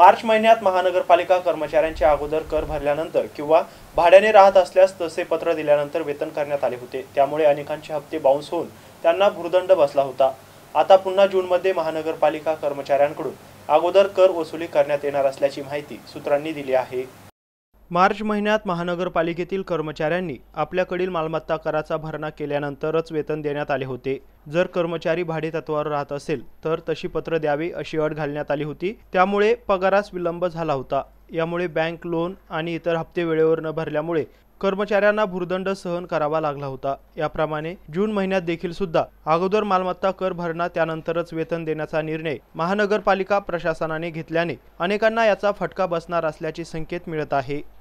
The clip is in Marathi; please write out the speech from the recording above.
मार्च महिन्यात महानगरपालिका कर्मचाऱ्यांच्या अगोदर कर भरल्यानंतर किंवा भाड्याने राहत असल्यास तसे पत्र दिल्यानंतर वेतन करण्यात आले होते। त्यामुळे अनेकांचे हप्ते बाउन्स होऊन त्यांना भुर्दंड बसला होता। आता पुन्हा जूनमध्ये महानगरपालिका कर्मचाऱ्यांकडून अगोदर कर वसुली करण्यात येणार असल्याची माहिती सूत्रांनी दिली आहे। मार्च महिन्यात महानगरपालिकेतील कर्मचाऱ्यांनी आपल्याकडील मालमत्ता कराचा भरणा केल्यानंतरच वेतन देण्यात आले होते। जर कर्मचारी भाडेतत्त्वावर राहत असेल तर तशी पत्र द्यावी अशी अट घालण्यात आली होती। त्यामुळे पगारास विलंब झाला होता। यामुळे बँक लोन आणि इतर हप्ते वेळेवर न भरल्यामुळे कर्मचाऱ्यांना भुर्दंड सहन करावा लागला होता। याप्रमाणे जून महिन्यात देखील सुद्धा अगोदर मालमत्ता कर भरणा त्यानंतरच वेतन देण्याचा निर्णय महानगरपालिका प्रशासनाने घेतल्याने अनेकांना याचा फटका बसणार असल्याचे संकेत मिळत आहे।